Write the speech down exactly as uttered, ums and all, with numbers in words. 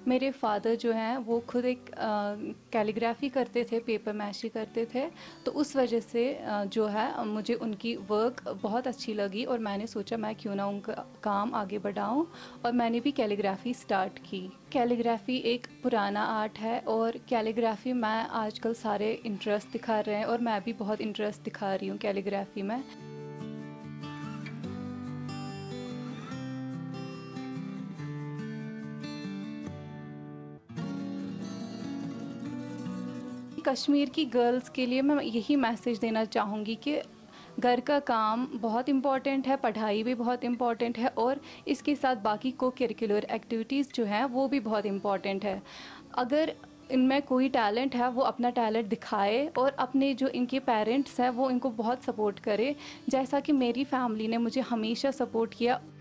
मेरे फादर जो हैं वो खुद एक कैलीग्राफी करते थे, पेपर मैशी करते थे, तो उस वजह से अ, जो है मुझे उनकी वर्क बहुत अच्छी लगी और मैंने सोचा मैं क्यों ना उनका काम आगे बढ़ाऊं और मैंने भी कैलीग्राफी स्टार्ट की। कैलीग्राफी एक पुराना आर्ट है और कैलीग्राफी में आजकल सारे इंटरेस्ट दिखा रहे हैं और मैं भी बहुत इंटरेस्ट दिखा रही हूँ कैलीग्राफी में। कश्मीर की गर्ल्स के लिए मैं यही मैसेज देना चाहूँगी कि घर का काम बहुत इम्पॉर्टेंट है, पढ़ाई भी बहुत इम्पॉर्टेंट है और इसके साथ बाकी को करिकुलर एक्टिविटीज़ जो हैं वो भी बहुत इम्पॉर्टेंट है। अगर इनमें कोई टैलेंट है वो अपना टैलेंट दिखाए और अपने जो इनके पेरेंट्स हैं वो इनको बहुत सपोर्ट करे, जैसा कि मेरी फैमिली ने मुझे हमेशा सपोर्ट किया।